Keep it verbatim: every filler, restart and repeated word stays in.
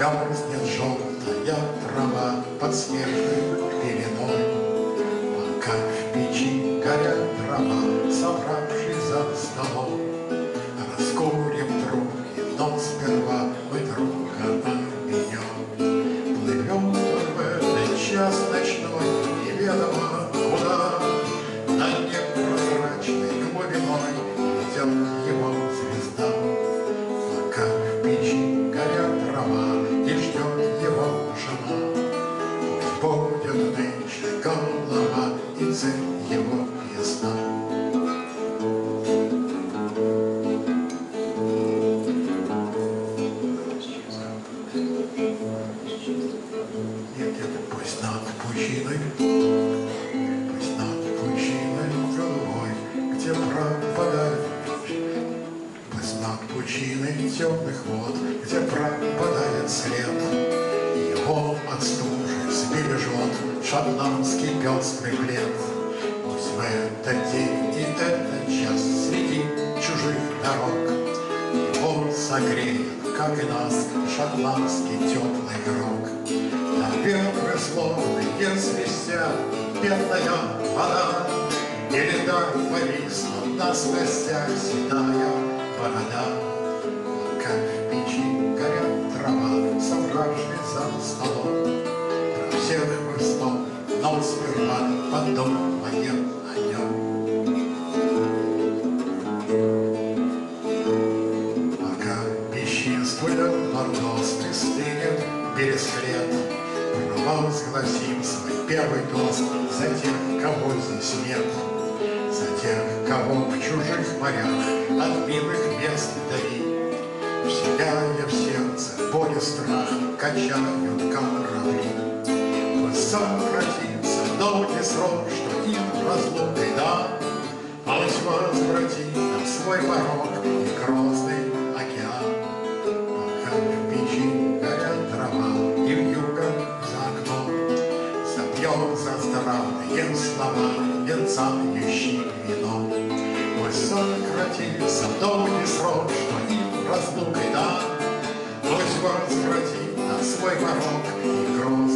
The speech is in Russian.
Мерзнет желтая трава под снежной пеленой, пока в печи горят дрова, собравшись за столом. Раскурим трубки, но сперва мы друга обменем. Плывет он в этот час ночной, неведомо куда, на непрозрачной глубиной идет его звезда. Пока в печи горят дрова и ждет его жена, пусть будет нынче голова и цель его ясна. Нет, это пусть над пучиной, пусть над пучиной голубой, где пропадает, пусть над пучиной темных вод, где пропадает след, его от стужи сбережет шотландский пестрый плед. Пусть в этот день и этот час среди чужих дорог его согреет, как и нас, шотландский теплый грок. На ветры злобные свистят, бедная вода, и летает повиснут на снастях седая борода. Пока в печи горят дрова, собравшись за столом, про всех мы вспомним, но сперва подумаем о нем. Бесчинствует мордостный стынет пересклет, провозгласим свой первый тост за тех, кого здесь нет, за тех, кого в чужих морях от милых мест вдали, вселяя в сердце боль и страх, качают корабли. Пусть сократится долгий срок, что им разлукой дан, пусть возвратит нам свой порог и грозный океан. Пока в печи горят дрова и вьюга за окном, запьем за здравные слова, мерцающим вином. Пусть сократится долгий срок, что им разлукой дан, пусть возвратит на свой порог и грозный